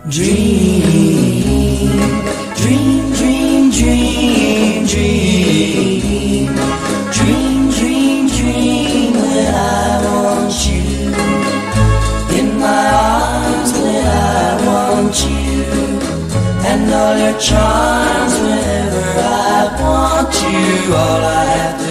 Dream, dream, dream, dream, dream. Dream, dream, dream when I want you. In my arms when I want you. And all your charms whenever I want you. All I have to